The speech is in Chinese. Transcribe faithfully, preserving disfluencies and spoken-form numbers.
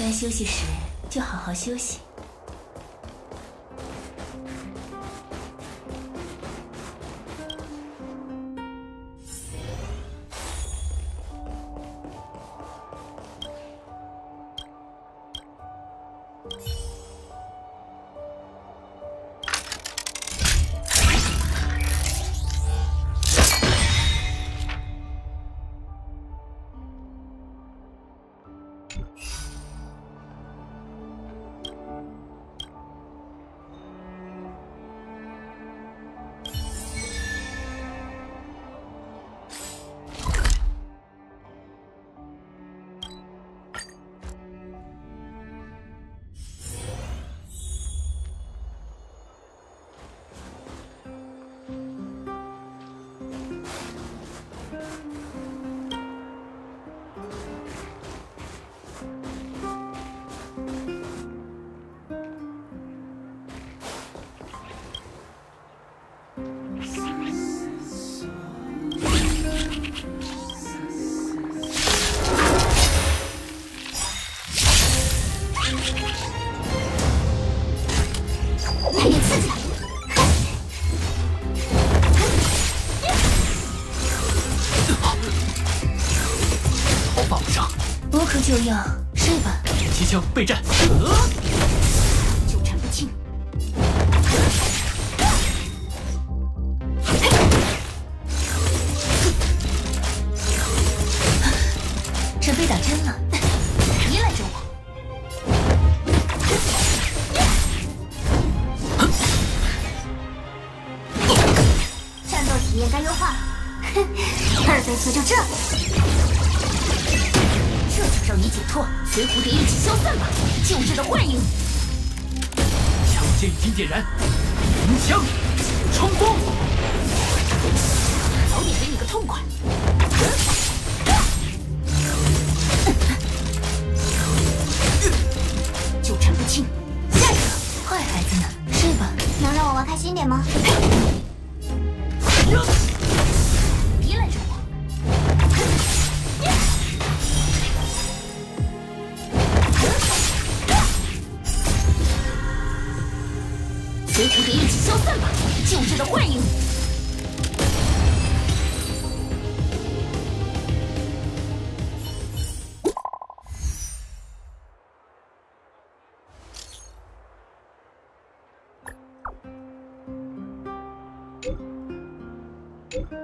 该休息时就好好休息。就要睡吧， 提枪备战。 纠缠不清。这被打针了，依赖着我。战斗体验该优化。哼，二倍速就这。 这就让你解脱，随蝴蝶一起消散吧！旧日的幻影， 枪尖已经点燃，鸣枪冲锋， 早点给你个痛快！纠缠不清，下一个，坏孩子呢？睡吧。 能让我玩开心点吗？ 依赖着我。 随蝴蝶一起消散吧！旧日的幻影。 嗯